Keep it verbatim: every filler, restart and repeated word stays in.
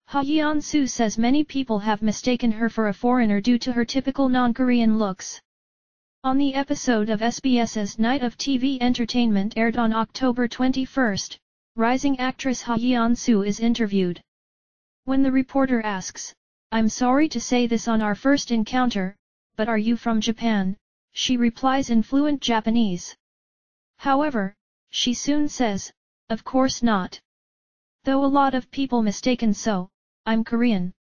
Ha Yeon Soo says many people have mistaken her for a foreigner due to her typical non-Korean looks. On the episode of SBS's Night of T V Entertainment aired on October twenty-first, rising actress Ha Yeon Soo is interviewed. When the reporter asks, "I'm sorry to say this on our first encounter, but are you from Japan?" she replies in fluent Japanese. However, she soon says, "Of course not. Though a lot of people mistaken so, I'm Korean."